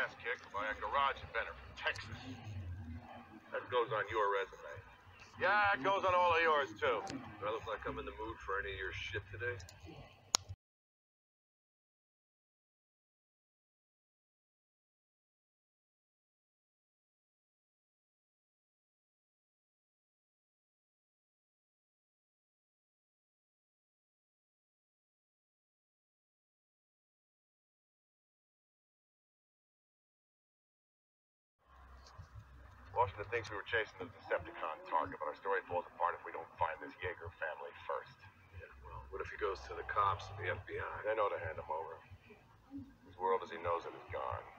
ass kicked by a garage inventor from Texas. That goes on your resume. Yeah, it goes on all of yours, too. Do I look like I'm in the mood for any of your shit today? Washington thinks we were chasing the Decepticon target, but our story falls apart if we don't find this Yeager family first. Yeah, well, what if he goes to the cops and the FBI? They know to hand him over. His world as he knows it is gone.